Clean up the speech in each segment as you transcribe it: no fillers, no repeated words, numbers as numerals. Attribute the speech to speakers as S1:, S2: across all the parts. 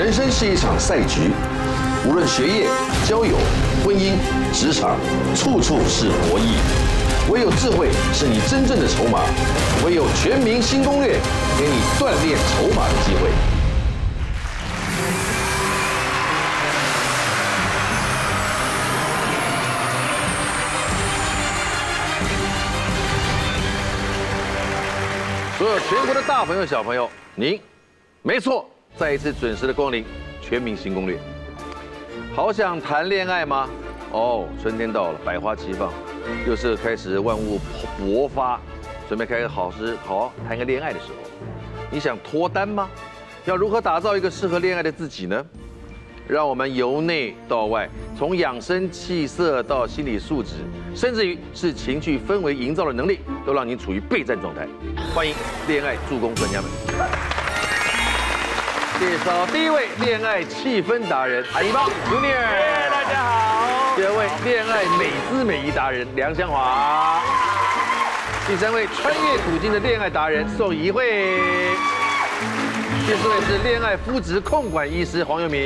S1: 人生是一场赛局，无论学业、交友、婚姻、职场，处处是博弈。唯有智慧是你真正的筹码，唯有全民新攻略，给你锻炼筹码的机会。所有全国的大朋友、小朋友，您没错，再一次准时的光临《全民新攻略》。好想谈恋爱吗？哦，春天到了，百花齐放，又是开始万物勃发，准备开始好谈个恋爱的时候。你想脱单吗？要如何打造一个适合恋爱的自己呢？让我们由内到外，从养生气色到心理素质，甚至于是情绪氛围营造的能力，都让您处于备战状态。欢迎恋爱助攻专家们。介绍第一位恋爱气氛达人韩一邦 Junior，
S2: 大家好。
S1: 第二位恋爱美姿美仪达人梁湘华，第三位穿越古今的恋爱达人宋怡慧，第四位是恋爱肤质控管医师黄佑明，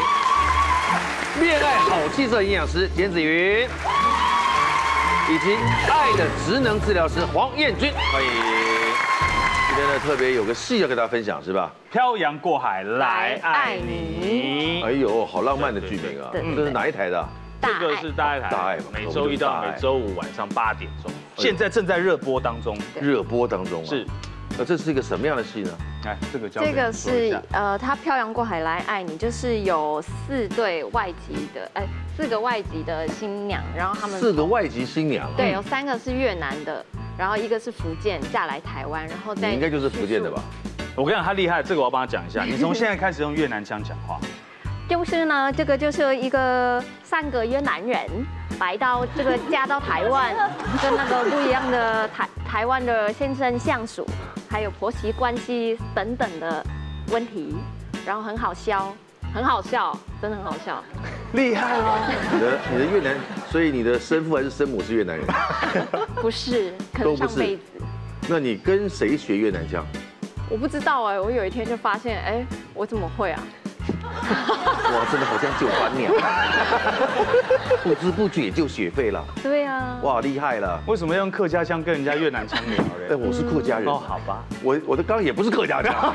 S1: 恋爱好气色营养师简子云，以及爱的职能治疗师黄彦君，欢迎。今天呢，特别有个戏要跟大家分享，是吧？
S2: 漂洋过海来爱你。
S1: 哎呦，好浪漫的剧名啊！这是哪一台的？
S2: 这个是大爱台，
S1: 大爱嘛，
S2: 每周一到每周五晚上8点钟，现在正在热播当中。
S1: 热播当中
S2: 是。
S1: 这是一个什么样的戏呢？
S2: 哎，这个
S3: 是他漂洋过海来爱你，就是有4个外籍的新娘，然后他们
S1: 4个外籍新娘，
S3: 对，有3个是越南的，然后1个是福建嫁来台湾，然后再
S1: 你应该就是福建的吧？
S2: 我跟你讲，他厉害，这个我要帮他讲一下。你从现在开始用越南腔讲话。
S3: 就是呢，这个就是一个3个越南人来到这个嫁到台湾，跟那个不一样的台湾的先生相处，还有婆媳关系等等的问题，然后很好笑，真的很好笑。
S1: 厉害哦！你的越南，所以你的生父还是生母是越南人？
S3: 不是，可能上辈子。
S1: 那你跟谁学越南腔？
S3: 我不知道哎，我有一天就发现，哎，我怎么会啊？
S1: 哇，真的好像9班鸟，不知不觉就学废了。
S3: 对啊。哇，
S1: 厉害了！
S2: 为什么要用客家腔跟人家越南腔聊呢？
S1: 哎，我是客家人。
S2: 哦，好吧。
S1: 我的刚刚也不是客家腔。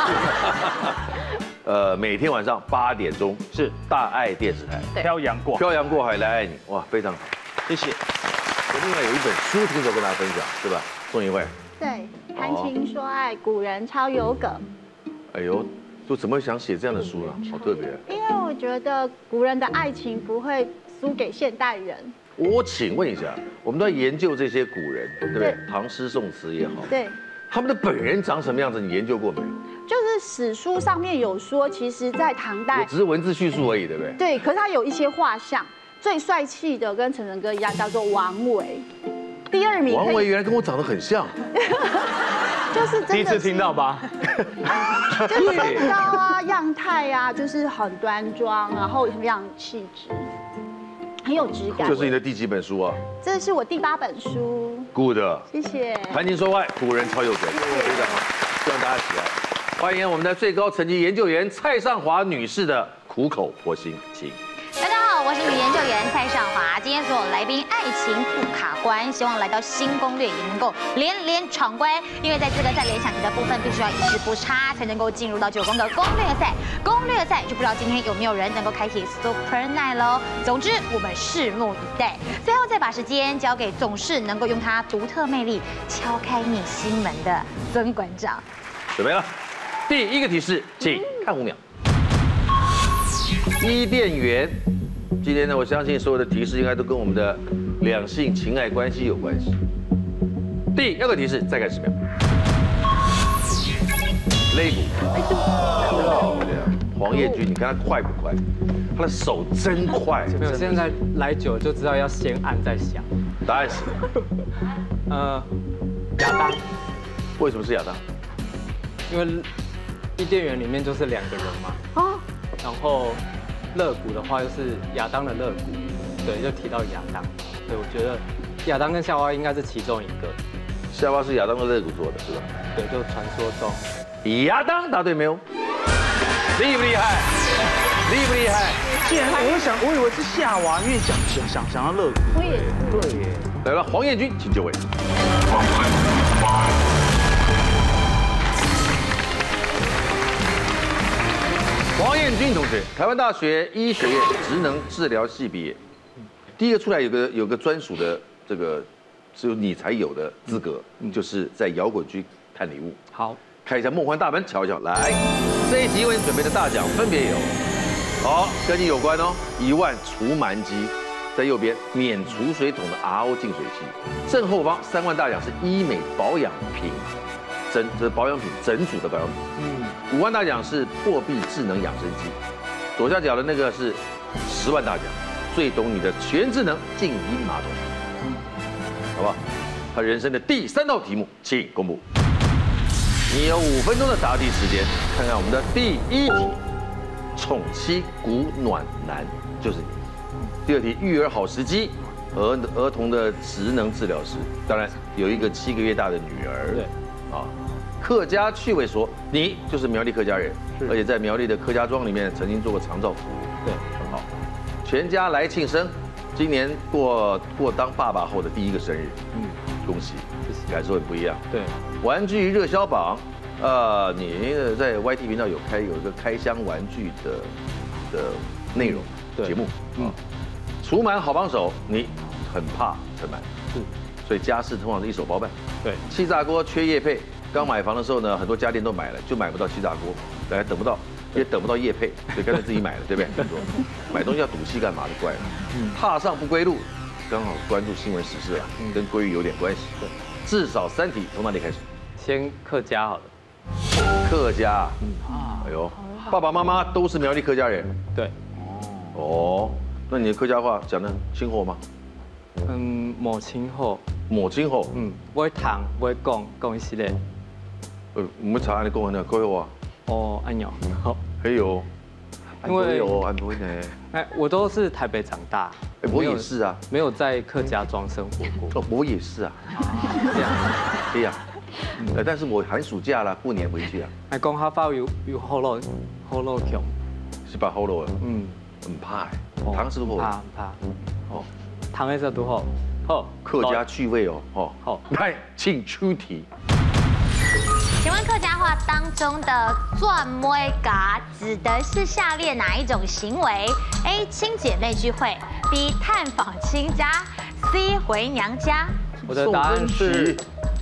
S1: 每天晚上8点钟是大爱电视台
S2: 漂洋
S1: 过海来爱你，哇，非常好，
S2: 谢谢。
S1: 我另外有一本书听说跟大家分享，是吧？宋怡慧。
S4: 对，谈情说爱，古人超有梗。
S1: 哎呦。就怎么想写这样的书呢？好特别。
S4: 因为我觉得古人的爱情不会输给现代人。
S1: 我请问一下，我们都在研究这些古人，对不对？唐诗宋词也好，
S4: 对，
S1: 他们的本人长什么样子？你研究过没有？
S4: 就是史书上面有说，其实，在唐代，
S1: 只是文字叙述而已，对不对？
S4: 对，可是他有一些画像，最帅气的跟陈诚哥一样，叫做王维。第2名，
S1: 王维原来跟我长得很像。
S4: 就是真的
S2: 第一次听到吧？
S4: 就是身高啊、样态啊，就是很端庄，然后很有气质，很有质感。
S1: 这是你的第几本书啊？
S4: 这是我第8本书。
S1: Good，
S4: 谢谢。
S1: 谈情说爱，古人超有梗，非常好，希望大家喜爱。欢迎我们的最高层级研究员蔡尚华女士的苦口婆心，请。
S5: 大家好，我是女研究员蔡尚华。今天所有来宾爱情不卡关，希望来到新攻略也能够连闯关。因为在资格赛联想题的部分，必须要一字不差，才能够进入到9宫格攻略赛。攻略赛就不知道今天有没有人能够开启 Super Night 喽。总之，我们拭目以待。最后再把时间交给总是能够用他独特魅力敲开你心门的曾馆长。
S1: 准备了，第1个提示，请看5秒。伊甸园，今天呢，我相信所有的提示应该都跟我们的两性情爱关系有关系。第2个提示，再看10秒。肋骨，黄彦君，你看他快不快？他的手真快。
S6: 没有，现在来久就知道要先按再想。
S1: 答案是，
S6: 亚当。
S1: 为什么是亚当？
S6: 因为伊甸园里面就是2个人嘛。啊。然后肋骨的话就是亚当的肋骨，对，就提到亚当。对，我觉得亚当跟夏娃应该是其中一个。
S1: 夏娃是亚当的肋骨做的，是吧？
S6: 对，就传说中。
S1: 亚当答对没有？ 厉不厉害？厉不厉害？
S2: 竟然我以为是夏娃，因为想到乐谷。
S4: 我也是。
S2: 对耶。
S1: 来了，黄彦军，请就位。黄彦军同学，台湾大学医学院职能治疗系毕业。第一个出来有个专属的这个只有你才有的资格，就是在摇滚区看礼物。
S6: 好，
S1: 开一下梦幻大门，瞧一瞧。来，这一题为你准备的大奖分别有，好，跟你有关哦，1万除螨机，在右边免储水桶的 RO 净水器，正后方3万大奖是医美保养品，这保养品整组的保养品。5万大奖是破壁智能养生机，左下角的那个是10万大奖，最懂你的全智能静音马桶，好不好？他人生的第3道题目，请公布。你有5分钟的答题时间，看看我们的第1题，宠妻古暖男就是你。第2题，育儿好时机，儿童的职能治疗师，当然有一个7个月大的女儿。
S6: 对，
S1: 啊，客家趣味说，你就是苗栗客家人，而且在苗栗的客家庄里面曾经做过长照服务，
S6: 对，
S1: 很好。全家来庆生，今年过当爸爸后的第1个生日，恭喜，感受很不一样。
S6: 对，
S1: 玩具热销榜，你在 YT 频道有一个开箱玩具的内容节目，除螨好帮手，你很怕尘螨，所以家事通常是一手包办。
S6: 对，
S1: 气炸锅缺业配，刚买房的时候呢，很多家电都买了，就买不到气炸锅，来等不到，也等不到业配，所以干脆自己买了，对不对？买东西要赌气干嘛就怪了。踏上不归路，刚好关注新闻时事啊，跟鲑鱼有点关系。对，至少3题，从哪里开始？
S6: 先客家好了。
S1: 客家，哎呦，爸爸妈妈都是苗栗客家人。
S6: 对。
S1: 哦，那你的客家话讲得清楚吗？
S6: 母亲后。
S1: 母亲后。
S6: 会谈会讲一系列。
S1: 唔會查你講呢，佢話。
S6: 哦，安有。好。
S1: 還有。
S6: 因為
S1: 有安不會呢。
S6: 哎，我都是台北長大。
S1: 我也是啊。
S6: 沒有在客家莊生活過。
S1: 哦，我也是啊。這樣。可以啊。但是我寒暑假啦，過年回去啊。
S6: 哎，講下話有好路強。
S1: 是把好路啊。很怕哎。糖是不
S6: 怕。哦。糖的時候都好。好。
S1: 客家趣味哦。好。來，請出題。
S5: 请问客家话当中的“转妹嘎”指的是下列哪一种行为 ？A. 亲姐妹聚会 ，B. 探访亲家 ，C. 回娘家。
S6: 我的答案是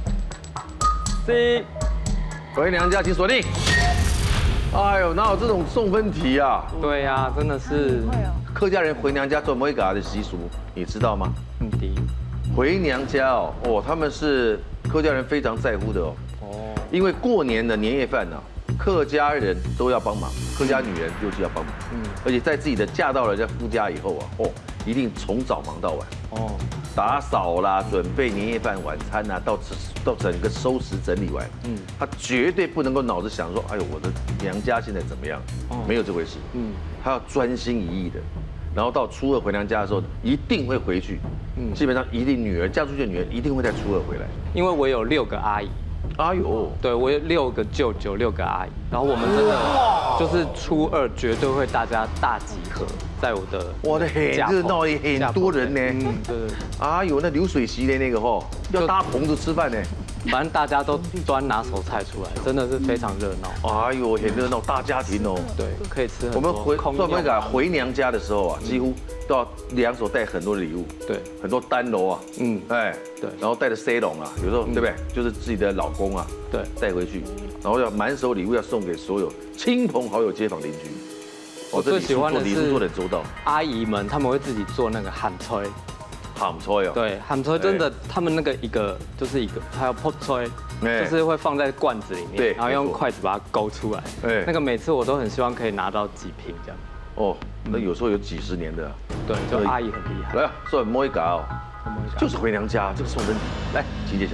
S6: C。
S1: 回娘家，请锁定。哎呦，哪有这种送分题啊？
S6: 对呀，真的是。
S1: 客家人回娘家转妹嘎的习俗，你知道吗？
S6: 第一。
S1: 回娘家哦，他们是客家人非常在乎的哦。因为过年的年夜饭呢，客家人都要帮忙，客家女人尤其要帮忙。而且在自己的嫁到了人家夫家以后啊，一定从早忙到晚。打扫啦，准备年夜饭、晚餐啊，到整个收拾整理完。他绝对不能够脑子想说，哎呦，我的娘家现在怎么样？没有这回事。他要专心一意的。然后到初2回娘家的时候，一定会回去。基本上一定嫁出去的女儿一定会在初2回来。
S6: 因为我有6个阿姨。
S1: 哎呦，
S6: 对我有6个舅舅，6个阿姨，然后我们真的就是初2绝对会大家大集合在我的
S1: 我的很热闹，很多人呢。
S6: 对。
S1: 哎呦，那流水席的那个要搭棚子吃饭呢。
S6: 反正大家都端拿手菜出来，真的是非常热闹。
S1: 哎呦，很热闹，大家庭哦。
S6: 对，可以吃很多。
S1: 我们专门回娘家的时候啊，几乎都要2手带很多的礼物。
S6: 对，
S1: 很多单楼啊。哎，对，然后带着 C 笼啊，有时候对不对？就是自己的老公啊，对，带回去，然后要满手礼物要送给所有亲朋好友、街坊邻居。
S6: 我最喜欢的是
S1: 做得周到，
S6: 阿姨们他们会自己做那个喊吹。
S1: 喊吹哦，
S6: 对，喊吹真的，他们那个就是一个，还有泡吹，就是会放在罐子里面，对，然后用筷子把它勾出来，那个每次我都很希望可以拿到几瓶这样。哦，
S1: 那有时候有几10年的，
S6: 对，就阿姨很厉害。
S1: 来，算摸一嘎哦，就是回娘家这个送分题，来，请揭晓。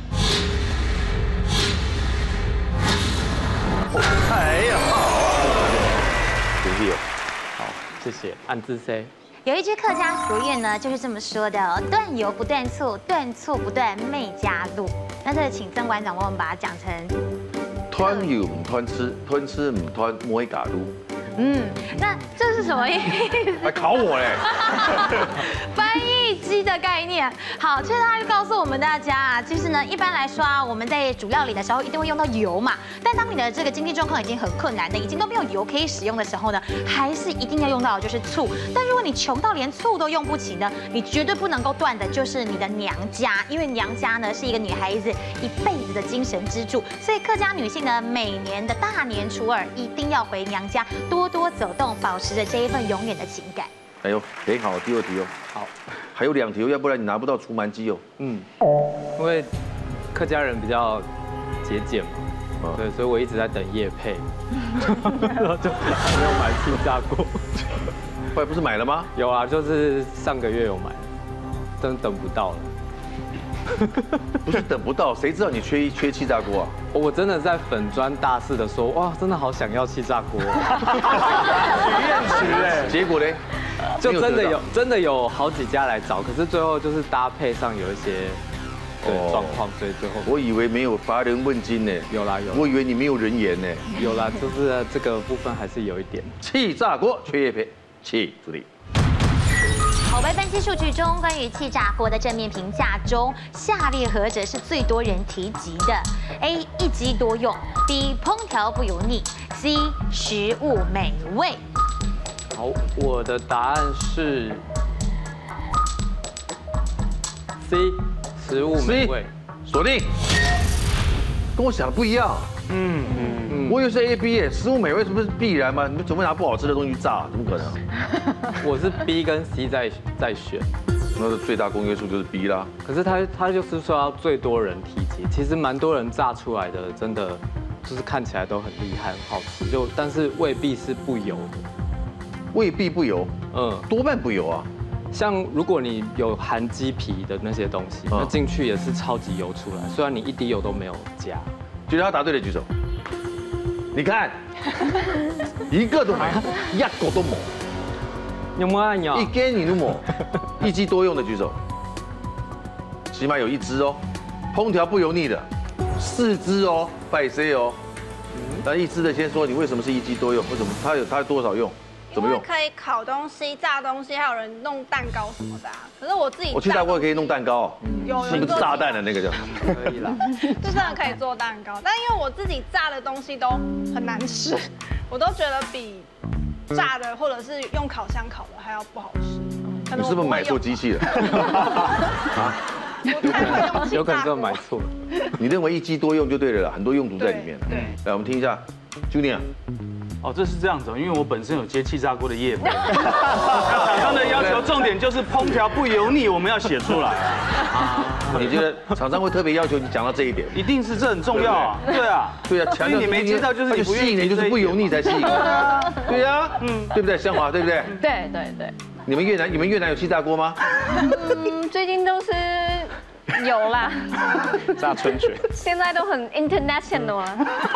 S1: 哎呀，好啊，恭喜哦，
S6: 好，谢谢，按字 C。
S5: 有一句客家俗谚呢，就是这么说的：断油不断醋，断醋不断妹家路。那这个请郑馆长帮我们把它讲成
S1: 吞油唔吞吃，吞吃唔吞摸一嘎撸。
S5: 那这是什么意思？
S1: 还考我嘞？
S5: 翻译机的概念。好，其实他就告诉我们大家啊，其实呢，一般来说啊，我们在煮料理的时候一定会用到油嘛。但当你的这个经济状况已经很困难的，已经都没有油可以使用的时候呢，还是一定要用到的就是醋。但如果你穷到连醋都用不起呢，你绝对不能够断的就是你的娘家，因为娘家呢是一个女孩子一辈子的精神支柱。所以客家女性呢，每年的大年初二一定要回娘家多走动，保持着这一份永远的情感。
S1: 哎呦，很好，第二题哦。
S6: 好，
S1: 还有2题哦，要不然你拿不到除螨机哦。
S6: 因为客家人比较节俭嘛，对，所以我一直在等业配，然后就没有买气炸锅。
S1: 后来不是买了吗？
S6: 有啊，就是上个月有买，但等不到了。
S1: 不是等不到，谁知道你缺气炸锅啊？
S6: 我真的在粉专大肆的说，哇，真的好想要气炸锅。
S2: 许愿池哎，
S1: 结果嘞，
S6: 就真的有好几家来找，可是最后就是搭配上有一些状况，所以最后
S1: 我以为没有乏人问津呢。
S6: 有啦，
S1: 我以为你没有人言呢。
S6: 有啦，就是这个部分还是有一点。
S1: 气炸锅缺业配，气助力。
S5: 口碑分析数据中，关于气炸锅的正面评价中，下列何者是最多人提及的 ？A. 一机多用 ；B. 烹调不油腻 ；C. 食物美味。
S6: 好，我的答案是 C， 食物美味。
S1: 锁定。跟我想的不一样。我以为是 A、B 耶，食物美味是不是必然吗？你怎么会拿不好吃的东西炸？怎么可能？
S6: 我是 B 跟 C 在选，
S1: 那最大公约数就是 B 啦。
S6: 可是他就是说要最多人提及，其实蛮多人炸出来的，真的就是看起来都很厉害、很好吃，但是未必是不油的，
S1: 未必不油，多半不油啊。
S6: 像如果你有含鸡皮的那些东西，那进去也是超级油出来，虽然你一滴油都没有加。
S1: 觉得他答对的举手。你看，一个都没，一个都没。
S6: 有没有按钮？
S1: 一根你都没，一机多用的举手。起码有1支哦，烹调不油腻的，4支哦，拜 C 哦。那1支的先说，你为什么是一机多用？为什么它多少用？怎么用？
S7: 可以烤东西、炸东西，还有人弄蛋糕什么的啊。可是我自己，
S1: 我气炸锅可以弄蛋糕，
S7: 有
S1: 是不是炸弹的那个叫？
S6: 可以啦，
S7: 就真的可以做蛋糕，但因为我自己炸的东西都很难吃，我都觉得比炸的或者是用烤箱烤的还要不好吃。
S1: 你是不是买错机器了？啊？
S6: 有可能就买错。
S1: 你认为一机多用就对了啦，很多用途在里面。
S7: 对，
S1: 来我们听一下 ，Junior。
S2: 哦，这是这样子，因为我本身有接气炸锅的业务，厂商的要求重点就是烹调不油腻，我们要写出来啊。
S1: 你觉得厂商会特别要求你讲到这一点？
S2: 一定是这很重要啊。对啊，
S1: 对啊，强调
S2: 你没接到就是你不
S1: 吸引人，就是不油腻才吸引人。对呀，对不对？香华对不对？
S3: 对。
S1: 你们越南有气炸锅吗？
S3: 最近都是有啦，
S6: 炸春卷，
S3: 现在都很 international 啊。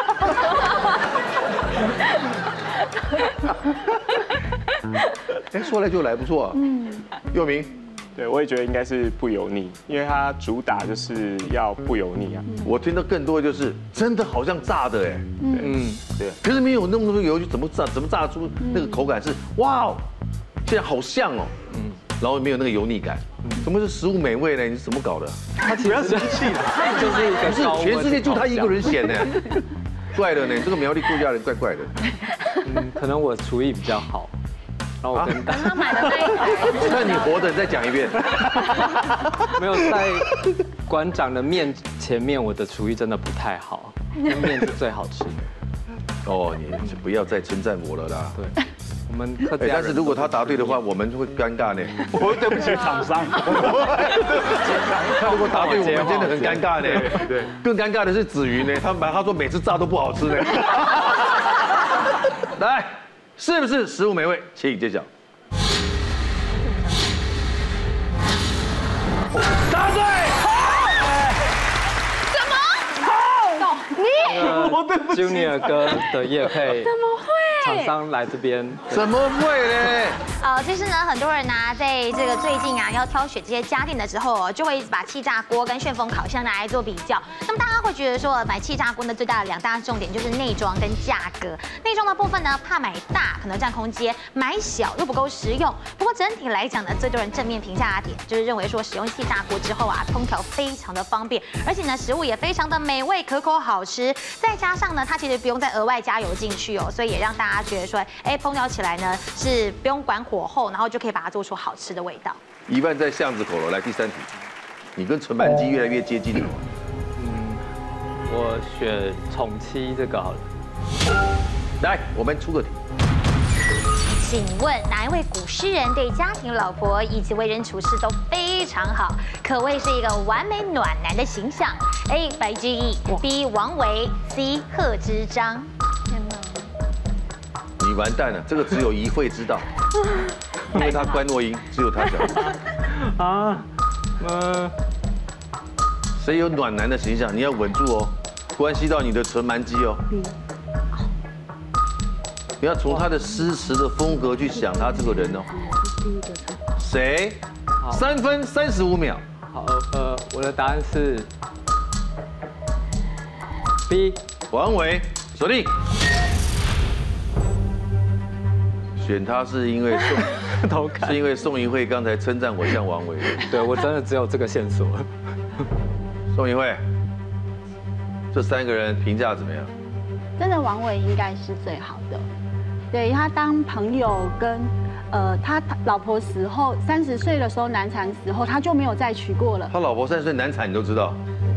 S1: 哎，说来就来，不错啊。佑明，
S8: 对，我也觉得应该是不油腻，因为它主打就是要不油腻啊。
S1: 我听到更多的就是真的好像炸的哎。对。可是没有那么多油，就怎么炸出那个口感是哇哦，现在好像哦。然后没有那个油腻感，怎么是食物美味呢？你是怎么搞的？
S6: 他不要生气了，他就是一个
S1: 不是全世界就他一个人显呢，怪的呢，这个苗栗顾家人怪怪的。
S6: 可能我厨艺比较好，然后我跟
S3: 他买的那一台，
S1: 那你活着，你再讲一遍。
S6: 没有在馆长的面前面，我的厨艺真的不太好，面是最好吃的。
S1: 哦，你不要再称赞我了啦。
S6: 对。我们客家人，
S1: 但是如果他答对的话，我们会尴尬呢。
S2: 我对不起厂商。
S1: 他如果答对，我们真的很尴尬呢。对，更尴尬的是子瑜呢，他说每次炸都不好吃呢。来，是不是食物美味？请揭晓。答对。
S3: 你
S6: 我对不起 Junior 哥的业配。
S3: 怎么会？
S6: 厂商来这边。
S1: 怎么会呢？
S5: 其实呢，很多人呢，在这个最近啊，要挑选这些家电的时候，就会把气炸锅跟旋风烤箱拿来做比较。那么大家会觉得说，买气炸锅呢，最大的2大重点就是内装跟价格。内装的部分呢，怕买大可能占空间，买小又不够实用。不过整体来讲呢，最多人正面评价的点就是认为说，使用气炸锅之后啊，烹调非常的方便，而且呢，食物也非常的美味可口好吃。再加上呢，它其实不用再额外加油进去哦，所以也让大家觉得说，烹调起来呢是不用管火候，然后就可以把它做出好吃的味道。
S1: 一万在巷子口了，来第3题，你跟纯盘鸡越来越接近了。
S6: 我选宠妻这个好了。
S1: 来，我们出个题。
S5: 请问哪一位古诗人对家庭老婆以及为人处事都非常好，可谓是一个完美暖男的形象 ？A. 白居易 ，B. 王维 ，C. 贺知章。天哪！
S1: 你完蛋了，这个只有一会知道，因为他关落音，只有他讲。谁有暖男的形象？你要稳住哦，关系到你的纯蛮鸡哦。你要从他的诗词的风格去想他这个人哦。谁？3分35秒。
S6: 好，我的答案是 B，
S1: 王维，锁定。选他是因为是因为宋怡慧刚才称赞我像王维。
S6: 对我真的只有这个线索。
S1: 宋怡慧，这3个人评价怎么样？
S4: 真的王维应该是最好的。对他当朋友跟他老婆死后30岁的时候难产死后，他就没有再娶过了。
S1: 他老婆30岁难产，你都知道？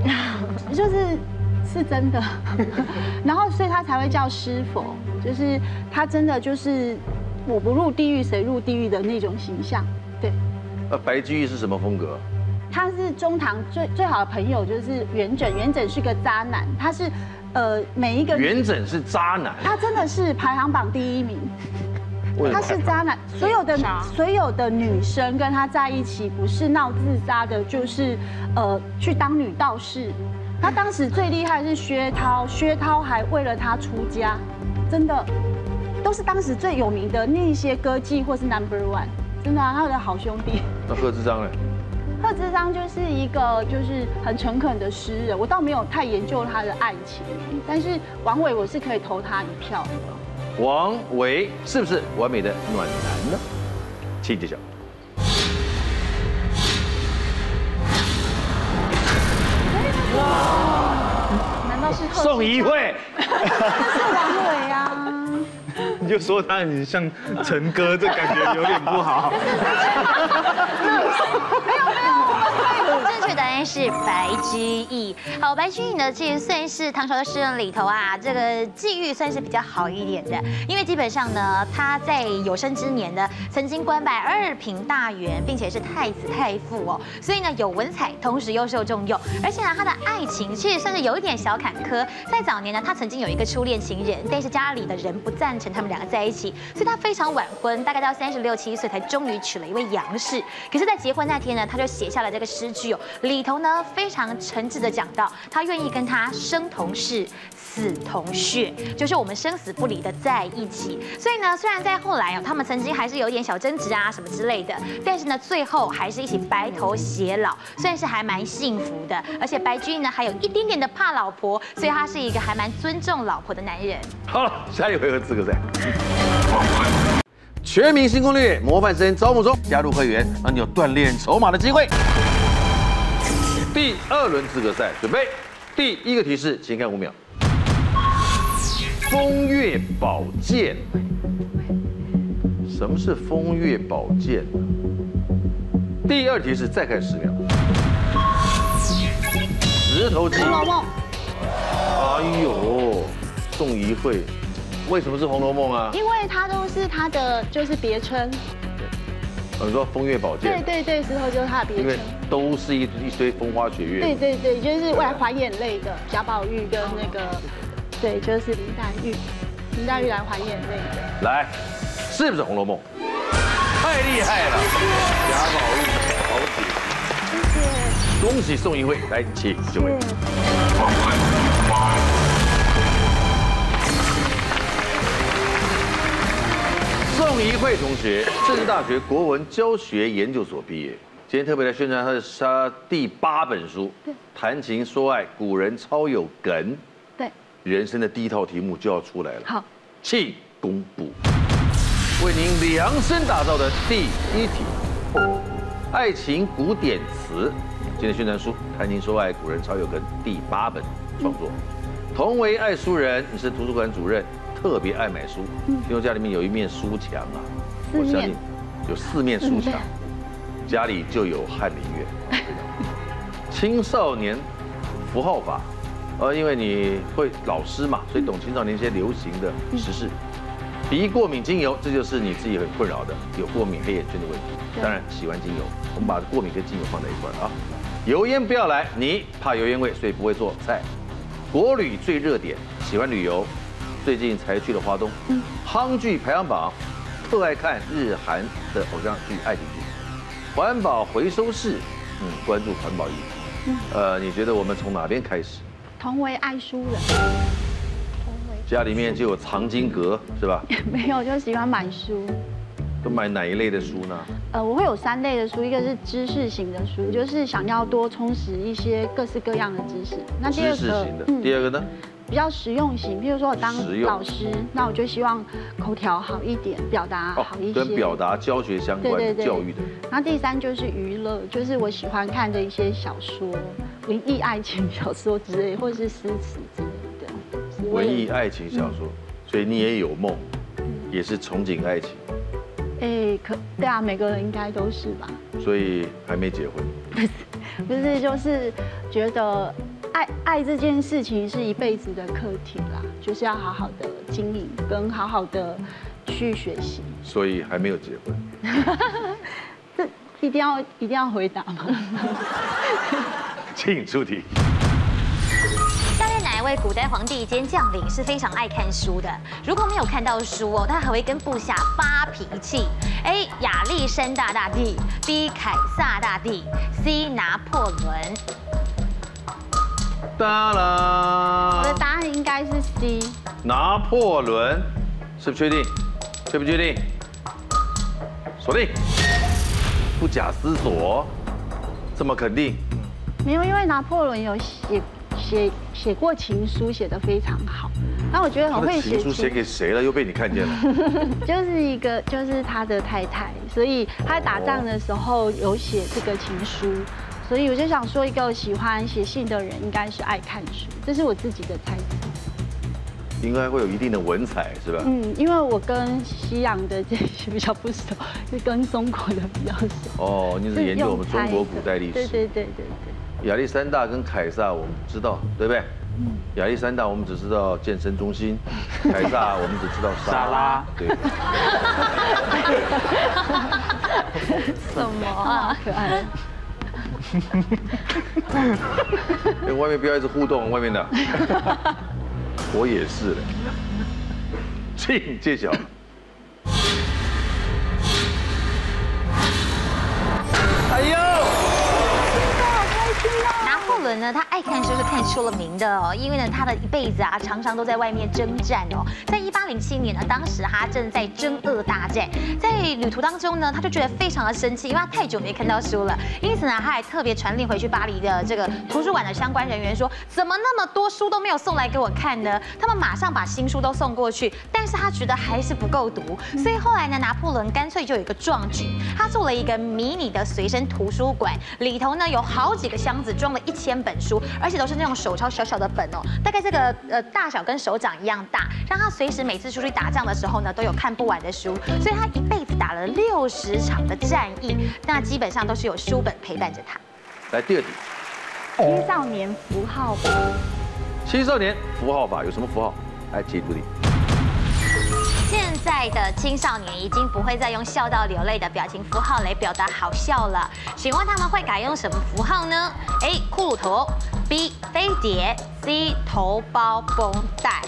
S4: 是真的。然后所以他才会叫师佛，就是他真的就是我不入地狱谁入地狱的那种形象。对。
S1: 白居易是什么风格？
S4: 他是中堂最好的朋友就是元稹，元稹是个渣男，他是。每一个
S1: 元稹是渣男，
S4: 他真的是排行榜第1名。他是渣男，所有的女生跟他在一起，不是闹自杀的，就是去当女道士。他当时最厉害是薛涛，薛涛还为了他出家，真的都是当时最有名的那些歌妓或是 No.1， 真的啊，他的好兄弟。
S1: 那贺知章呢？
S4: 贺知章就是一个就是很诚恳的诗人，我倒没有太研究他的爱情，但是王维我是可以投他1票的。
S1: 王维是不是完美的暖男呢？请揭晓。
S4: 难道是
S1: 宋怡慧？
S4: 是王维啊。
S2: 你就说他很像陈哥，这感觉有点不好。
S5: 正确答案是白居易。好，白居易呢，其实算是唐朝的诗人里头啊，这个际遇算是比较好一点的，因为基本上呢，他在有生之年呢，曾经官拜2品大员，并且是太子太傅哦，所以呢有文采，同时又受重用，而且呢他的爱情其实算是有一点小坎坷。在早年呢，他曾经有一个初恋情人，但是家里的人不赞成他们2个在一起，所以他非常晚婚，大概到36、7岁才终于娶了一位杨氏。可是，在结婚那天呢，他就写下了这个诗句哦，里头呢非常诚挚的讲到，他愿意跟他生同室，死同穴，就是我们生死不离的在一起。所以呢，虽然在后来哦，他们曾经还是有一点小争执啊什么之类的，但是呢，最后还是一起白头偕老，算是还蛮幸福的。而且白居易呢，还有一点点的怕老婆，所以他是一个还蛮尊重老婆的男人。
S1: 好了，下一回合资格赛。全民新攻略模范生招募中，加入会员让你有锻炼筹码的机会。第2轮资格赛，准备。第1个提示，请看5秒。风月宝剑，什么是风月宝剑？第2提示，再看10秒。石头记。红楼梦。哎呦，宋怡慧。为什么是《红楼梦》啊？因
S4: 为它都是它的就是别称。
S1: 你说风月宝剑？
S4: 对，石头就是它的别称。因为
S1: 都是一堆风花雪月。
S4: 对，就是为了还眼泪的贾宝玉跟那个，对，就是林黛玉来还眼泪的。
S1: 来，是不是《红楼梦》？太厉害了，贾宝玉好姐。谢谢。恭喜宋怡慧，来，请这位。 宋怡慧同学，政治大学国文教学研究所毕业。今天特别来宣传他第8本书《谈情说爱》，古人超有梗。
S4: 对，
S1: 人生的第一套题目就要出来了。
S4: 好，
S1: 请公布。为您量身打造的第1题，爱情古典词。今天宣传书《谈情说爱》，古人超有梗第8本创作。同为爱书人，你是图书馆主任，特别爱买书。听说家里面有一面书墙啊，我相信有4面书墙，家里就有翰林院。青少年符号法，因为你会老师嘛，所以懂青少年一些流行的时事。鼻过敏精油，这就是你自己很困扰的，有过敏黑眼圈的问题。当然喜欢精油，我们把过敏跟精油放在一块啊。油烟不要来，你怕油烟味，所以不会做菜。国旅最热点，喜欢旅游，最近才去了花东。夯剧排行榜，特爱看日韩的偶像剧、爱情剧。环保回收室，关注环保议题。你觉得我们从哪边开始？
S4: 同为爱书人，
S1: 家里面就有藏经阁是吧？
S4: 没有，就喜欢买书。
S1: 都买哪一类的书呢？
S4: 我会有3类的书，一个是知识型的书，就是想要多充实一些各式各样的知识。那第二个，
S1: 知识型的。第二个呢？
S4: 比较实用型，譬如说我当老师，那我就希望口条好一点，表达好一些，
S1: 跟表达教学相关的教育的。
S4: 然后第3就是娱乐，就是我喜欢看的一些小说，文艺爱情小说之类，或者是诗词之类的。
S1: 文艺爱情小说，所以你也有梦，也是憧憬爱情。
S4: 对啊，每个人应该都是吧。
S1: 所以还没结婚？
S4: 不是，就是觉得爱这件事情是一辈子的课题啦，就是要好好的经营，跟好好的去学习。所
S1: 以还没有结婚？
S4: 这一定要回答吗？
S1: 请出题。
S5: 下列哪一位古代皇帝兼将领是非常爱看书的？如果没有看到书哦，他还会跟部下发脾气。A. 亚历山大大帝 ，B. 凯撒大帝 ，C. 拿破仑。
S1: 当然，
S4: 我的答案应该是 C。
S1: 拿破仑，是不是确定？确不确定？锁定。不假思索，这么肯定？
S4: 没有，因为拿破仑有写过情书，写得非常好。那我觉得很会写。
S1: 情书写给谁了？又被你看见了。
S4: 就是他的太太，所以他打仗的时候有写这个情书，所以我就想说，一个喜欢写信的人应该是爱看书，这是我自己的猜测。
S1: 应该会有一定的文采，是吧？
S4: 因为我跟西洋的这些比较不熟，是跟中国的比较熟。你
S1: 是研究我们中国古代历史。
S4: 对。
S1: 亚历山大跟凯撒我们知道，对不对？亚历山大我们只知道健身中心，凯撒我们只知道沙拉。对。
S5: 什么啊？
S4: 可爱。
S1: 外面不要一直互动，外面的。我也是的。请揭晓。哎呦！
S5: 拿破仑呢，他爱看书是看出了名的哦，因为呢，他的一辈子啊，常常都在外面征战哦。在1807年呢，当时他正在征俄大战，在旅途当中呢，他就觉得非常的生气，因为他太久没看到书了，因此呢，他还特别传令回去巴黎的这个图书馆的相关人员说，怎么那么多书都没有送来给我看呢？他们马上把新书都送过去，但是他觉得还是不够读，所以后来呢，拿破仑干脆就有一个壮举，他做了一个迷你的随身图书馆，里头呢有好几个箱子装了1000本书，而且都是那种手抄小小的本哦，大概这个大小跟手掌一样大，让他随时每次出去打仗的时候呢，都有看不完的书，所以他一辈子打了60场的战役，那基本上都是有书本陪伴着他。
S1: 来第2题，
S4: 青少年符号法。
S1: 青少年符号法有什么符号？来，请出题。
S5: 现在的青少年已经不会再用笑到流泪的表情符号来表达好笑了，请问他们会改用什么符号呢 ？A. 骷髅头 ，B. 飞碟 ，C. 头包绷带。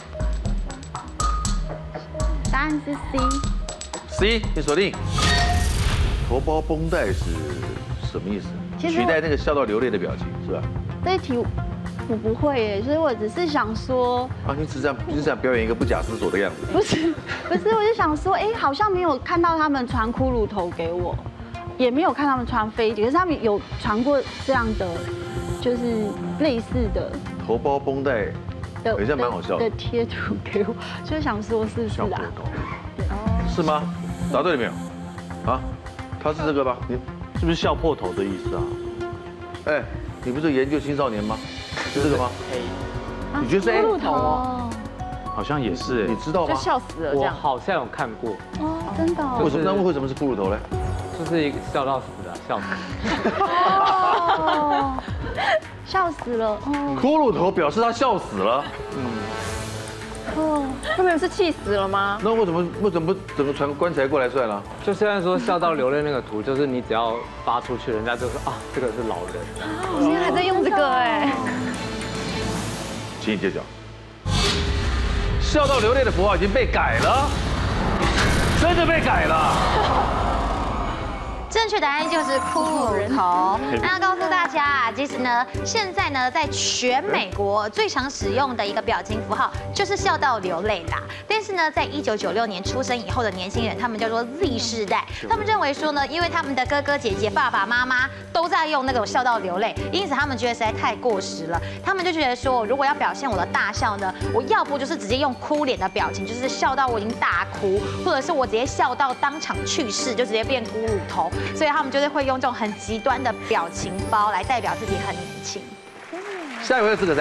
S4: 答案是 C。
S1: C， 你锁定。头包绷带是什么意思？取代那个笑到流泪的表情是吧？
S4: 这一题我不会耶，所以我只是想说，
S1: 啊，你只想表演一个不假思索的样子。
S4: 不是，我就想说，好像没有看到他们传骷髅头给我，也没有看他们传飞碟，可是他们有传过这样的，就是类似的
S1: 头包绷带，好像蛮好笑的
S4: 贴图给我，就想说是不是啊？
S1: 是吗？答对了没有？啊，他是这个吧？你
S2: 是不是笑破头的意思啊？
S1: 哎，你不是研究青少年吗？是这个吗？你觉得是 A？
S4: 骷髅头哦，
S2: 好像也是
S1: 你知道吗？
S3: 就笑死了这
S6: 我
S3: 样。
S6: 好像有看过，
S4: 哦，真的哦。
S1: 为什么？那为什么是骷髅头呢？
S6: 就是一个笑到死的，笑死。
S4: 哦，笑死了哦。
S1: 骷髅头表示他笑死了。
S4: 哦，
S3: 不能是气死了吗？
S1: 那为什么整个传棺材过来算了？
S6: 就现在说笑到流泪那个图，就是你只要发出去，人家就说啊，这个是老人。
S3: 我现在还在用这个哎。
S1: 请你揭晓。笑到流泪的符号已经被改了，真的被改了。
S5: 正确答案就是骷髅头。那要告诉大家啊，其实呢，现在呢，在全美国最常使用的一个表情符号就是笑到流泪啦。但是呢，在1996年出生以后的年轻人，他们叫做 Z 世代，他们认为说呢，因为他们的哥哥姐姐、爸爸妈妈都在用那种笑到流泪，因此他们觉得实在太过时了。他们就觉得说，如果要表现我的大笑呢，我要不就是直接用哭脸的表情，就是笑到我已经大哭，或者是我直接笑到当场去世，就直接变骷髅头。所以他们就是会用这种很极端的表情包来代表自己很年轻。
S1: 下一回合资格赛，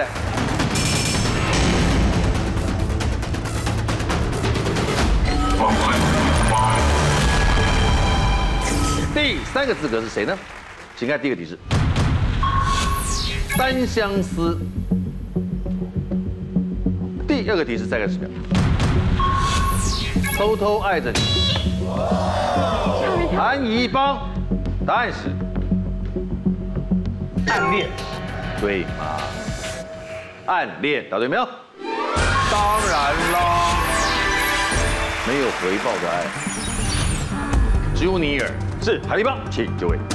S1: 第3个资格是谁呢？请看第一个提示：单相思。第2个提示再开始秒，偷偷爱着你。韩怡邦，答案是
S2: 暗恋。
S1: 对吗？暗恋，答对没有？当然啦，没有回报的爱。朱尼尔是海力邦，请就位。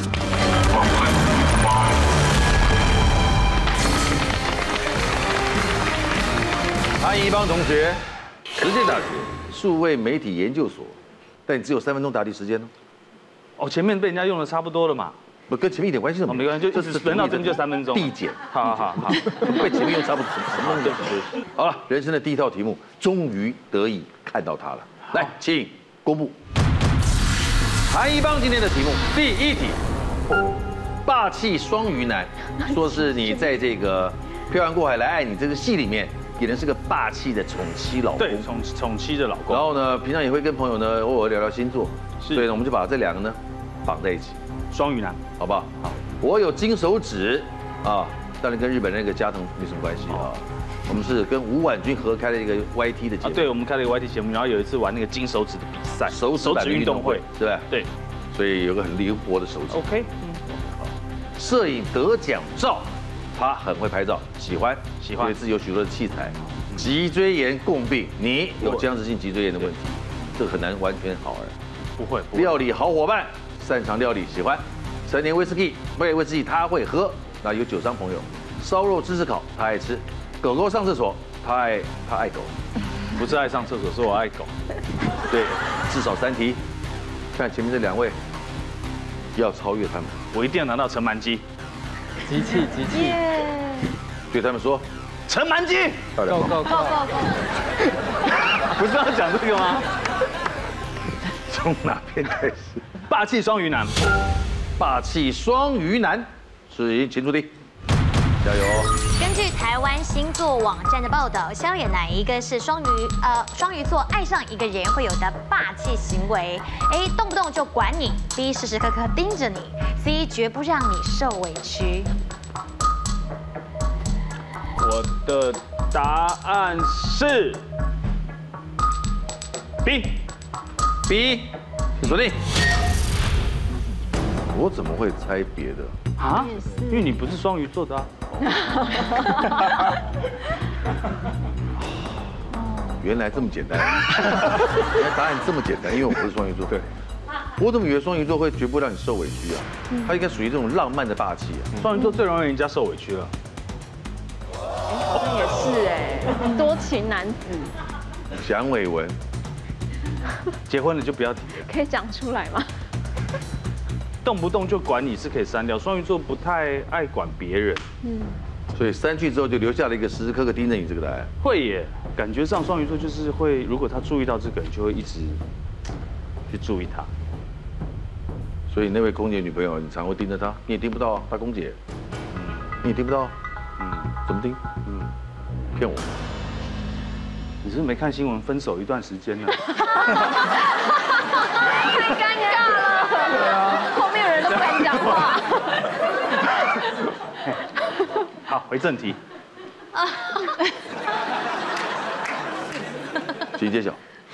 S1: 韩怡邦同学，实践大学数位媒体研究所，但你只有3分钟答题时间哦。
S2: 哦，前面被人家用的差不多了嘛。
S1: 不跟前面一点关系都没有，
S2: 没关系，就是轮到真就3分钟。
S1: 递减，
S2: 好，
S1: 被前面用差不多什么东西。好了，人生的第一套题目终于得以看到它了。来，请公布。韩怡邦今天的题目第1题，霸气双鱼男，说是你在这个《漂洋过海来爱你》这个戏里面演的是个霸气的宠妻老公。
S2: 对，宠妻的老公。
S1: 然后呢，平常也会跟朋友呢偶尔聊聊星座，所以呢，我们就把这2个呢绑在一起。
S2: 双鱼男，
S1: 好不好？好，我有金手指啊，当然跟日本那个加藤没什么关系啊。我们是跟吴婉君合开了一个 YT 的节目，
S2: 对，我们开了一个 YT 节目，然后有一次玩那个金手指的比赛，手指运动会，
S1: 对吧？
S2: 对，
S1: 所以有个很灵活的手指。
S2: OK，
S1: 摄影得奖照，他很会拍照，喜欢，因为自己有许多的器材。脊椎炎共病，你有僵直性脊椎炎的问题，这个很难完全好儿。
S2: 不会，
S1: 料理好伙伴。擅长料理，喜欢成年威士忌，威士忌他会喝。那有酒商朋友，烧肉芝士烤他爱吃，狗狗上厕所他爱狗，
S2: 不是爱上厕所，是我爱狗。
S1: 对，至少3题。看前面这2位，要超越他们，
S2: 我一定要拿到陈满基。
S6: 机器，
S1: 对他们说，
S2: 陈满基，
S1: 漂亮，
S6: 够，
S2: 不是要讲这个吗？
S1: 从哪边开始？
S2: 霸气双鱼男，
S1: 霸气双鱼男，是请出题，加油！
S5: 根据台湾星座网站的报道，下列哪一个是双鱼座爱上一个人会有的霸气行为 ？A. 动不动就管你 ；B. 时时刻刻盯着你 ；C. 绝不让你受委屈。
S2: 我的答案是 B，
S1: 请锁定。我怎么会猜别的？
S2: 啊？因为你不是双鱼座的啊。
S1: 原来这么简单，原来答案这么简单，因为我不是双鱼座。对，我怎么以为双鱼座会绝不让你受委屈啊？他应该属于这种浪漫的霸气啊。
S2: 双鱼座最容易人家受委屈了。
S3: 好像也是哎，多情男子。
S1: 蒋伟文，
S2: 结婚了就不要提了，
S3: 可以讲出来吗？
S2: 动不动就管你是可以删掉。双鱼座不太爱管别人，
S1: 所以删去之后就留下了一个时时刻刻盯着你这个答案。
S2: 会耶，感觉上双鱼座就是会，如果他注意到这个人，就会一直去注意他。
S1: 所以那位空姐女朋友，你常会盯着她，你也盯不到啊，她空姐，你也盯不到，怎么盯？骗我。
S2: 你是不是没看新闻，分手一段时间了？
S3: 太尴尬了，对啊，后面人都不敢讲话。
S2: 好，回正题。
S1: 请揭晓。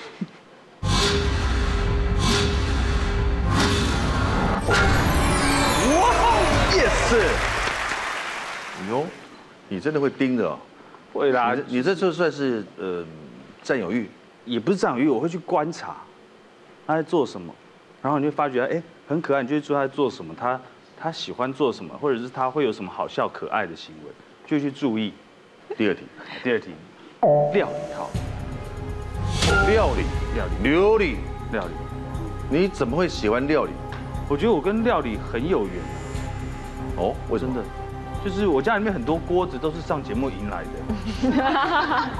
S1: 哇 ，yes！ 哟，你真的会盯着哦。
S2: 会啦，
S1: 你这就算是占有欲，
S2: 也不是占有欲，我会去观察他在做什么，然后你就发觉哎很可爱，你就会知道他在做什么，他喜欢做什么，或者是他会有什么好笑可爱的行为，就会去注意。
S1: 第二题，
S2: 料理好，
S1: 料理，你怎么会喜欢料理？
S2: 我觉得我跟料理很有缘。
S1: 哦，为什么？
S2: 就是我家里面很多锅子都是上节目赢来的。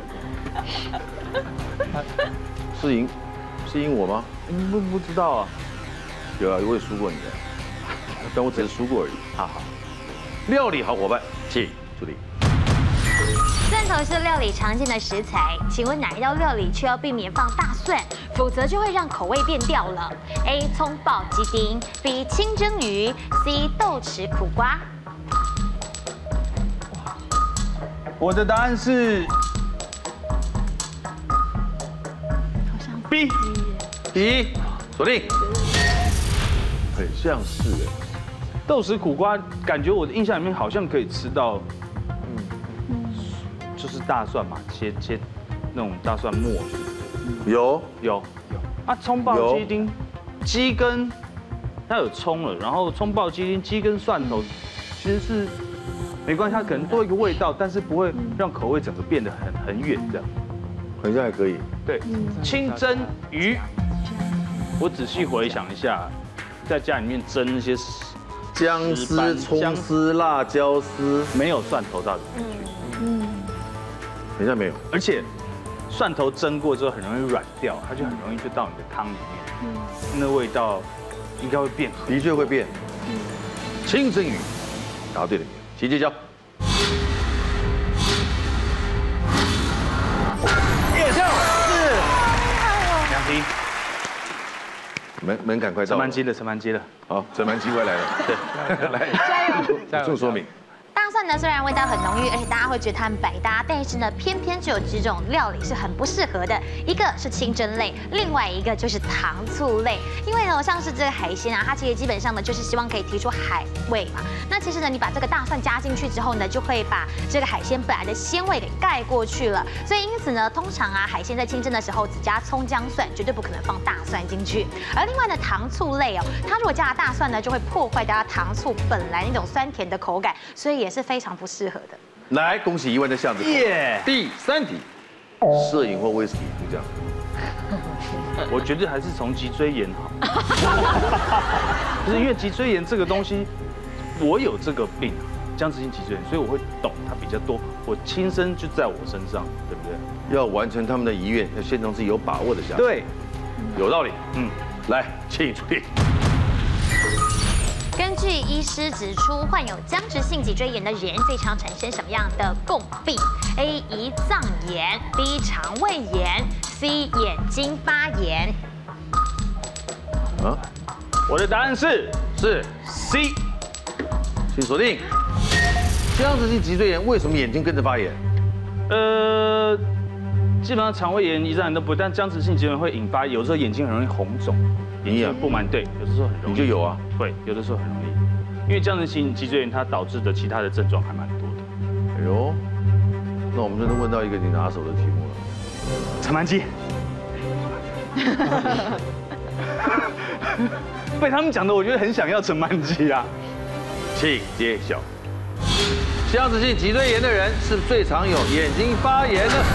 S1: 是赢我吗？
S2: 不知道啊。
S1: 有啊，我也输过你的，但我只是输过而已。
S2: 好，
S1: 料理好伙伴，请助理。
S5: 蒜头是料理常见的食材，请问哪一道料理却要避免放大蒜，否则就会让口味变调了 ？A. 葱爆鸡丁 ，B. 清蒸鱼 ，C. 豆豉苦瓜。
S2: 我的答案是 B，
S1: 锁定。很像是哎，
S2: 豆豉苦瓜，感觉我的印象里面好像可以吃到，就是大蒜嘛，切那种大蒜末，
S1: 有。
S2: 啊，葱爆鸡丁，鸡跟它有葱了，然后葱爆鸡丁，鸡跟蒜头其实是没关系，它可能多一个味道，但是不会让口味整个变得很远这样。
S1: 好像还可以。
S2: 对，清蒸鱼，我仔细回想一下，在家里面蒸那些
S1: 姜丝、葱丝、辣椒丝，
S2: 没有蒜头到里面去。
S1: 好像没有。
S2: 而且蒜头蒸过之后很容易软掉，它就很容易就到你的汤里面，那味道应该会变。
S1: 的确会变。清蒸鱼，答对了，请揭晓。门赶快到了，
S2: 承蛮机了。
S1: 好，承蛮机快来了。对，来，加油！做说明。
S5: 大蒜呢，虽然味道很浓郁，而且大家会觉得它很百搭，但是呢，偏偏就有几种料理是很不适合的。一个是清蒸类，另外一个就是糖醋类。因为呢，像是这个海鲜啊，它其实基本上呢就是希望可以提出海味嘛。那其实呢，你把这个大蒜加进去之后呢，就会把这个海鲜本来的鲜味给盖过去了。所以因此呢，通常啊，海鲜在清蒸的时候只加葱姜蒜，绝对不可能放大蒜进去。而另外呢，糖醋类哦，它如果加了大蒜呢，就会破坏掉它糖醋本来那种酸甜的口感，所以也是非常不适合的。
S1: 来，恭喜1万的巷子口。第3题，摄影或威士忌，就这样。
S2: 我觉得还是从脊椎炎好，就是因为脊椎炎这个东西，我有这个病，僵直性脊椎炎，所以我会懂它比较多。我亲身就在我身上，对不对？
S1: 要完成他们的遗愿，要先从自己有把握的下。
S2: 对，
S1: 有道理。来，请出题。
S5: 根据医师指出，患有僵直性脊椎炎的人最常产生什么样的共病 ？A. 胰脏炎 ，B. 肠胃炎 ，C. 眼睛发炎。
S2: 我的答案是 C，
S1: 请锁定。僵直性脊椎炎为什么眼睛跟着发炎？
S2: 基本上肠胃炎、胰脏炎都不会，但僵直性脊椎炎会引发，有时候眼睛很容易红肿，眼睛布满，对，有的时候很容易。
S1: 你就有啊？
S2: 会，有的时候很容易，因为僵直性脊椎炎它导致的其他的症状还蛮多的。
S1: 哎呦，那我们真的问到一个你拿手的题目了。
S2: 承蛮机。被他们讲的，我觉得很想要承蛮机啊。
S1: 请揭晓。 僵直性脊椎炎的人是不是最常有眼睛发炎呢？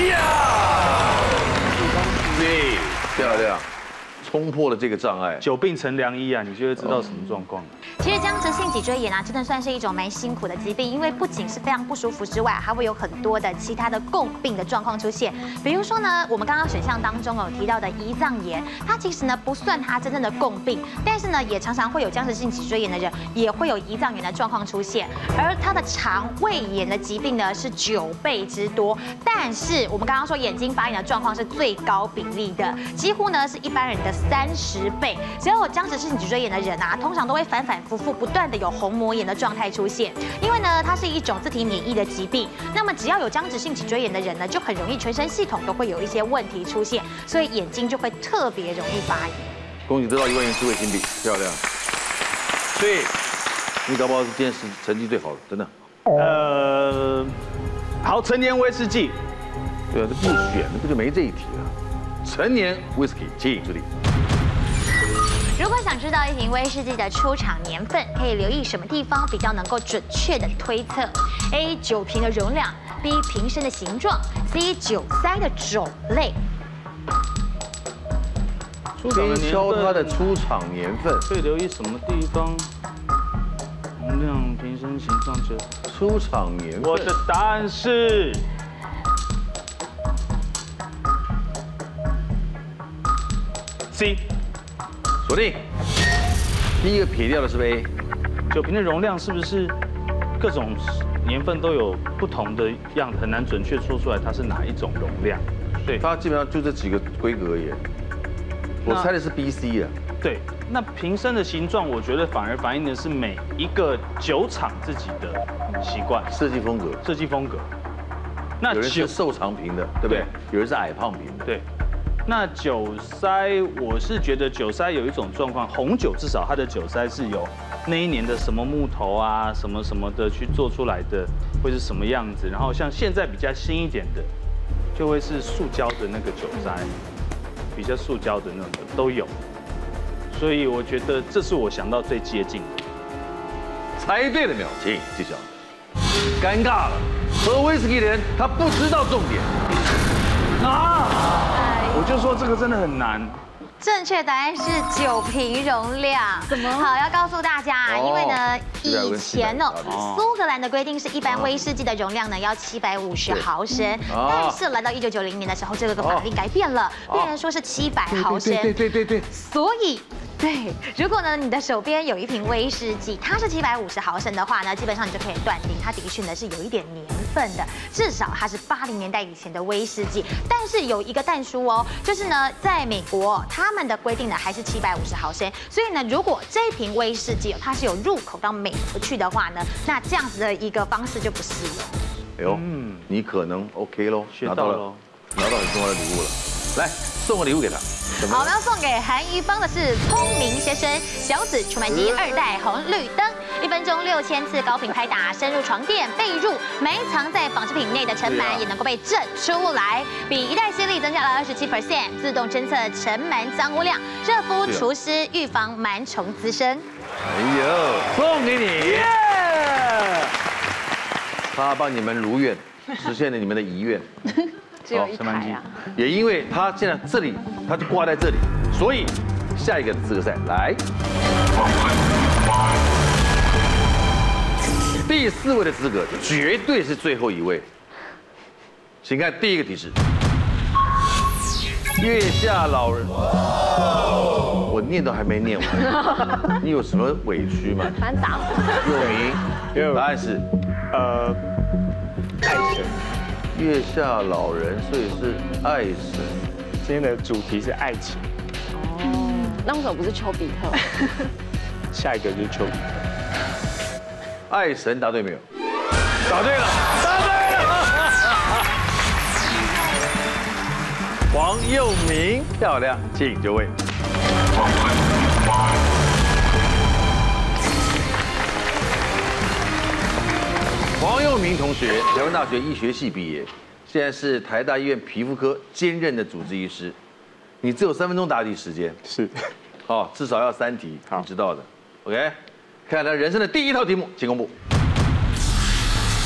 S1: 对，漂亮，冲破了这个障碍。
S2: 久病成良医啊，你就会知道什么状况。
S5: 其实僵直性脊椎炎啊，真的算是一种蛮辛苦的疾病，因为不仅是非常不舒服之外，还会有很多的其他的共病的状况出现。比如说呢，我们刚刚选项当中有提到的胰脏炎，它其实呢不算它真正的共病，但是呢也常常会有僵直性脊椎炎的人也会有胰脏炎的状况出现，而它的肠胃炎的疾病呢是9倍之多。但是我们刚刚说眼睛发炎的状况是最高比例的，几乎呢是一般人的30倍。只要有僵直性脊椎炎的人啊，通常都会反反复复不断的有虹膜炎的状态出现，因为呢它是一种自体免疫的疾病。那么只要有僵直性脊椎炎的人呢，就很容易全身系统都会有一些问题出现，所以眼睛就会特别容易发炎。
S1: 恭喜得到1万元智慧金币，漂亮。所以你搞不好是今天是成绩最好的，真的。
S2: 好，成年威士忌。
S1: 对啊，这不选不就没这一题了？成年威士忌，请助理。
S5: 如果想知道一瓶威士忌的出厂年份，可以留意什么地方比较能够准确的推测 ？A. 酒瓶的容量 ，B. 瓶身的形状 ，C. 酒塞的种类。
S1: 挑它的出厂年份，
S2: 可以留意什么地方？容量、瓶身、形状、酒。
S1: 出厂年份。
S2: 我的答案是。C，
S1: 锁定。第一个撇掉的是不是 A？
S2: 酒瓶的容量是不是各种年份都有不同的样子，很难准确说出来它是哪一种容量？对，
S1: 它基本上就这几个规格而已。我猜的是 B、C 啊。
S2: 对，那瓶身的形状，我觉得反而反映的是每一个酒厂自己的习惯、
S1: 设计风格。
S2: 那
S1: 有人是瘦长瓶的，对不对？有人是矮胖瓶的。
S2: 对。那酒塞，我是觉得酒塞有一种状况，红酒至少它的酒塞是有那一年的什么木头啊、什么什么的去做出来的，会是什么样子。然后像现在比较新一点的，就会是塑胶的那个酒塞，比较塑胶的那种的都有。所以我觉得这是我想到最接近的。
S1: 猜对了没有？请揭晓。尴尬了，喝威士忌的人他不知道重点
S2: 啊！我就说这个真的很难。
S5: 正确答案是酒瓶容量。怎么？好，要告诉大家，因为呢，以前哦，苏格兰的规定是一般威士忌的容量呢要750毫升，但是来到1990年的时候，这个法令改变了，变成说是700毫升。
S1: 对。
S5: 所以。对，如果呢你的手边有一瓶威士忌，它是750毫升的话呢，基本上你就可以断定它的确呢是有一点年份的，至少它是80年代以前的威士忌。但是有一个但书哦，就是呢在美国他们的规定呢还是750毫升，所以呢如果这瓶威士忌它是有入口到美国去的话呢，那这样子的一个方式就不适用。
S1: 哎呦，你可能 OK 咯，
S2: 学到了，
S1: 拿到很重要的礼物了，来送个礼物给他。
S5: 好，我们要送给韩瑜邦的是聪明先生小紫除螨机2代红绿灯，1分钟6000次高频拍打，深入床垫被褥，埋藏在纺织品内的尘螨也能够被震出来，比1代吸力增加了27%，自动侦测尘螨脏污量，热敷除湿，预防螨虫滋生。
S1: 哎呦，送给你！他帮你们如愿，实现了你们的遗愿。
S3: 只有一台啊！
S1: 也因为他现在这里，他就挂在这里，所以下一个资格赛来，第4位的资格绝对是最后一位。请看第一个提示：月下老人。我念都还没念完，你有什么委屈吗？
S3: 反正打
S1: 佑明，答案是
S8: 爱神。
S1: 月下老人，所以是爱神。
S8: 今天的主题是爱情。
S3: 哦，那为什么不是丘比特？
S8: 下一个就是丘比特。
S1: 爱神答对没有？
S2: 答对了，答对了。
S1: 黄佑明，漂亮，请就位。黄佑明同学，台湾大学医学系毕业，现在是台大医院皮肤科兼任的主治医师。你只有3分钟答题时间，
S8: 是，
S1: 好，至少要3题，你知道的。OK， 看他人生的第1套题目，请公布。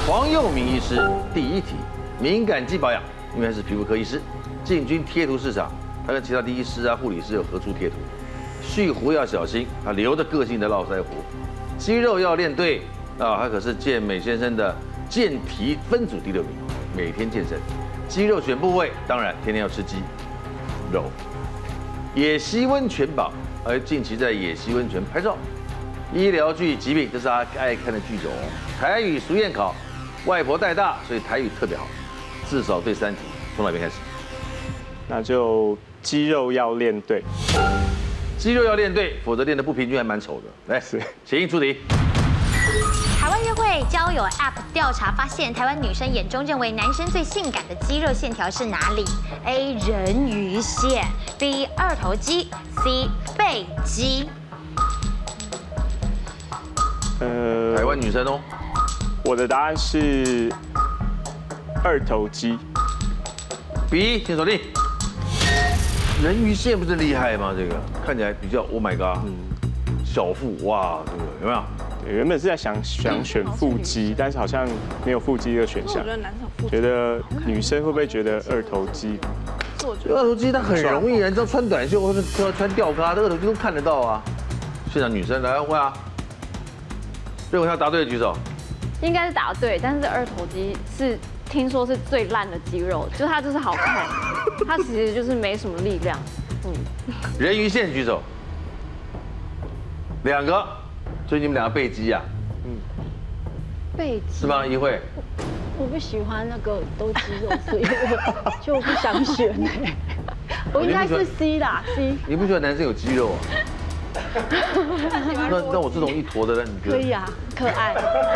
S1: 黄佑明医师第一题，敏感肌保养，因为他是皮肤科医师，进军贴图市场，他跟其他的医师啊、护理师有合出贴图。蓄胡要小心，他留着个性的络腮胡。肌肉要练对啊，他可是健美先生的健体分组第6名，每天健身。肌肉选部位，当然天天要吃鸡肉。野溪温泉宝，而近期在野溪温泉拍照。医疗剧疾病，这是他爱看的剧种。台语俗谚考，外婆带大，所以台语特别好，至少对3题。从哪边开始？
S8: 那就肌肉要练对。
S1: 肌肉要练对，否则练得不平均还蛮丑的。来，请出题。
S5: 台湾约会交友 App 调查发现，台湾女生眼中认为男生最性感的肌肉线条是哪里 ？A. 人鱼线 ，B. 二头肌 ，C. 背肌。
S1: 台湾女生哦，
S8: 我的答案是二头肌。
S1: B， 请锁定。人鱼线不是厉害吗？这个看起来比较 ，Oh my god，小腹哇，这个有没有？
S8: 原本是在想选腹肌，但是好像没有腹肌这个选项。
S7: 我觉得男生腹肌。
S8: 觉得女生会不会觉得二头肌？
S1: 二头肌它很容易啊，你知道穿短袖或者穿吊咖，这二头肌都看得到啊。现场女生来问啊，认为他答对的举手。
S3: 应该是答对，但是二头肌是听说是最烂的肌肉，就是它就是好看，它其实就是没什么力量。
S1: 人鱼线举手。2个，所以你们2个背肌啊？
S4: 背肌
S1: 是吗？一慧。
S4: 我不喜欢那个都肌肉，所以我就不想选哎。我应该是 C 啦 ，C。
S1: 你不觉得男生有肌肉啊？那我这种一坨的呢？你觉得？
S4: 可以啊，可爱。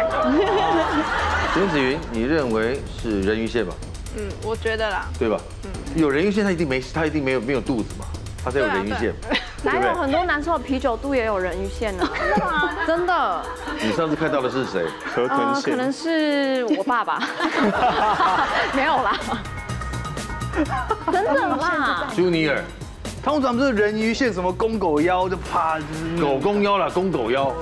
S1: 林子云，你认为是人鱼线吧？
S7: 我觉得啦。
S1: 对吧？有人鱼线，他一定没有肚子嘛，他才有人鱼线。
S3: 哪有很多男生的啤酒肚也有人鱼线呢？真的。
S1: 你上次看到的是谁？
S8: 河豚线。
S3: 可能是我爸爸。没有啦。真的啦。
S1: Junior。
S2: 通常不是人鱼线什么公狗腰就啪就是
S1: 狗公腰啦，公狗腰，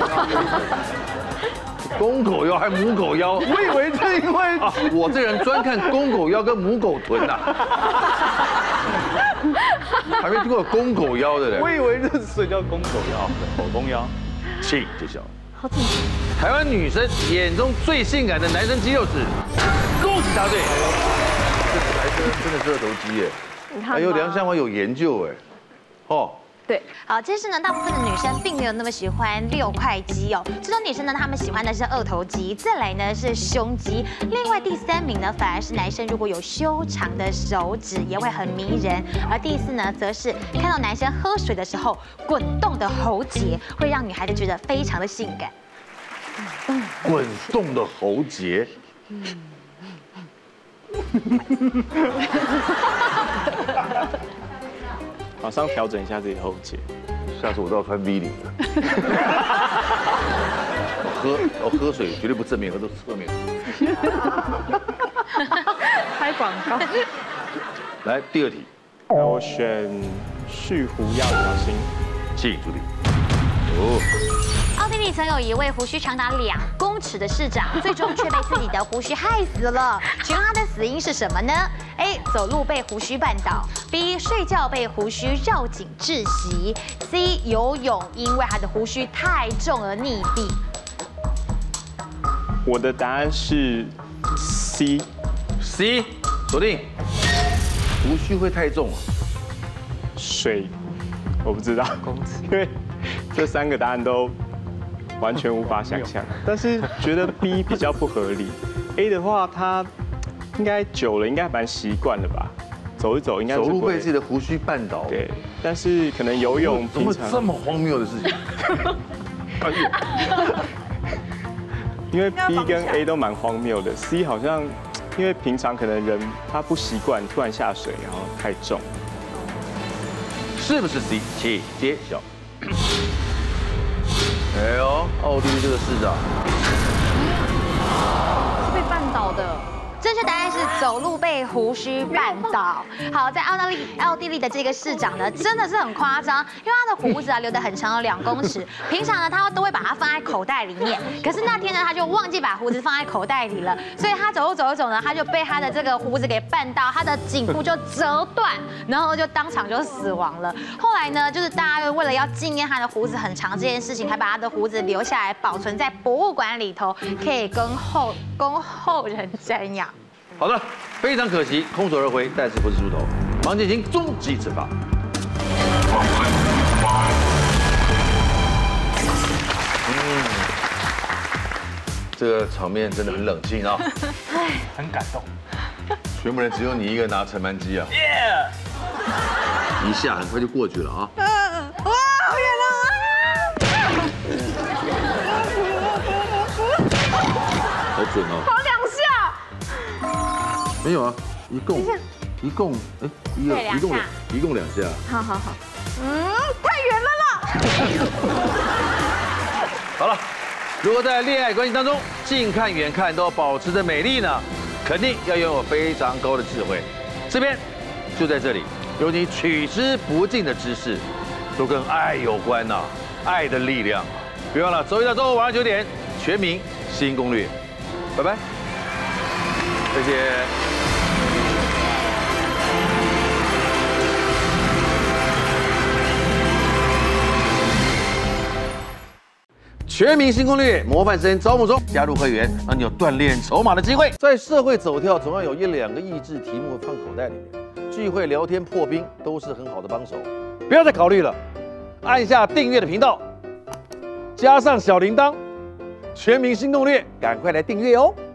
S1: 公狗腰还母狗腰，
S2: 我以为是因为
S1: 啊，我这人专看公狗腰跟母狗臀呐，还没听过公狗腰的人，
S2: 我以为这是叫公狗腰，狗公腰，
S1: 气就小。
S3: 好紧张。
S1: 台湾女生眼中最性感的男生肌肉是，恭喜答对，这男生真的是二头肌耶。还有梁向华有研究哎，哦，
S5: 对，好，这是呢，大部分的女生并没有那么喜欢6块肌哦，这种女生呢，她们喜欢的是二头肌，再来呢是胸肌，另外第3名呢，反而是男生如果有修长的手指也会很迷人，而第4呢，则是看到男生喝水的时候滚动的喉结，会让女孩子觉得非常的性感。
S1: 滚动的喉结。
S8: 马上调整一下自己的喉结。
S1: 下次我都要穿 V 领的。喝水绝对不正面喝，都侧面。
S3: 拍广告。
S1: 来第2题。
S8: 那我选蓄胡要小心。
S1: 请助理。
S5: 奥地利曾有一位胡须长达2公尺的市长，最终却被自己的胡须害死了。请问他的死因是什么呢 ？A. 走路被胡须绊倒 ；B. 睡觉被胡须绕颈窒息 ；C. 游泳因为他的胡须太重而溺毙。
S8: 我的答案是 C。
S1: C， 锁定。胡须会太重啊？
S8: 水，我不知道，因为这3个答案都完全无法想象，但是觉得 B 比较不合理。A 的话，他应该久了，应该蛮习惯了吧？走一走应该
S1: 走路被自己的胡须绊倒。
S8: 对，但是可能游泳
S1: 怎么这么荒谬的事情？
S8: 因为 B 跟 A 都蛮荒谬的 ，C 好像因为平常可能人他不习惯突然下水，然后太重。
S1: 是不是 C？ 请揭晓。哎呦，奥地利这个市长
S3: 是被绊倒的。
S5: 正确答案是走路被胡须绊倒。好，在奥地利的这个市长呢，真的是很夸张，因为他的胡子啊留得很长，有2公尺。平常呢，他都会把它放在口袋里面，可是那天呢，他就忘记把胡子放在口袋里了，所以他走呢，他就被他的这个胡子给绊到，他的颈部就折断，然后就当场就死亡了。后来呢，就是大家为了要纪念他的胡子很长这件事情，还把他的胡子留下来保存在博物馆里头，可以供后人瞻仰。
S1: 好的，非常可惜，空手而回，但是不是猪头，忙进行终极惩罚。这个场面真的很冷静啊，
S2: 很感动。
S1: 全部人只有你一个拿尘螨机啊！一下很快就过去了啊！
S7: 哇，好远啊！
S1: 好准哦！
S7: 跑2下。
S1: 没有啊，一共哎，一共2下。
S3: 好，
S7: 太远了啦！
S1: 好了，如果在恋爱关系当中近看远看都要保持着美丽呢，肯定要拥有非常高的智慧。这边就在这里，有你取之不尽的知识，都跟爱有关呐，爱的力量。别忘了周一到周五晚上9点，全民新攻略。拜拜，再见。全民新攻略模范生招募中，加入会员让你有锻炼筹码的机会。在社会走跳，总要有1、2个益智题目放口袋里面，聚会聊天破冰都是很好的帮手。不要再考虑了，按下订阅的频道，加上小铃铛，全民新攻略，赶快来订阅哦。